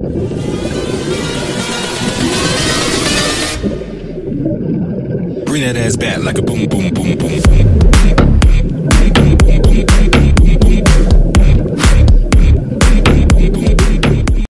Bring that ass back like a boom, boom, boom, boom.